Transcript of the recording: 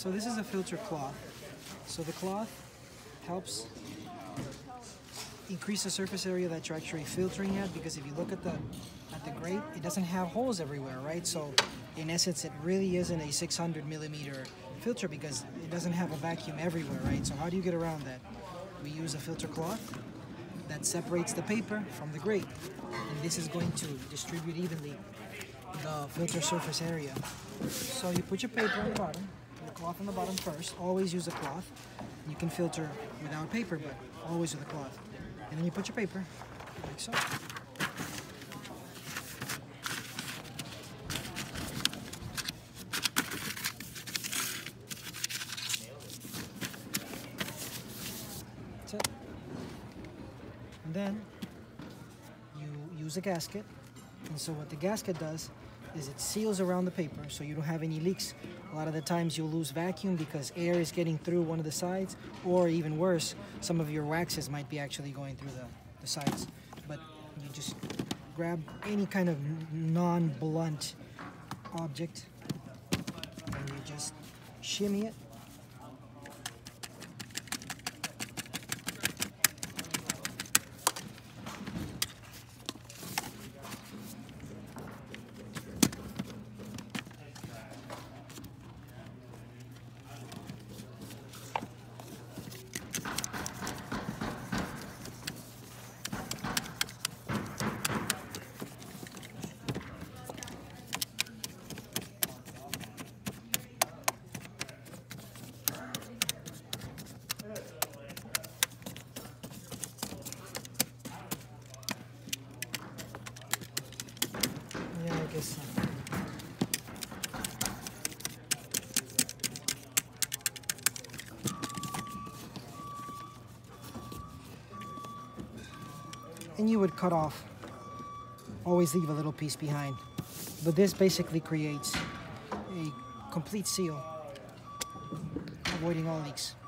So this is a filter cloth. So the cloth helps increase the surface area that you're actually filtering at, because if you look at the grate, it doesn't have holes everywhere, right? So in essence, it really isn't a 600 millimeter filter because it doesn't have a vacuum everywhere, right? So how do you get around that? We use a filter cloth that separates the paper from the grate, and this is going to distribute evenly the filter surface area. So you put your paper on the bottom, the cloth on the bottom first. Always use a cloth. You can filter without paper, but always with a cloth. And then you put your paper, like so. That's it. And then you use a gasket. And so what the gasket does is it seals around the paper so you don't have any leaks. A lot of the times you'll lose vacuum because air is getting through one of the sides, or even worse, some of your waxes might be actually going through the sides. But you just grab any kind of non-blunt object and you just shimmy it. Yeah, I guess so. And you would cut off. Always leave a little piece behind. But this basically creates a complete seal, avoiding all leaks.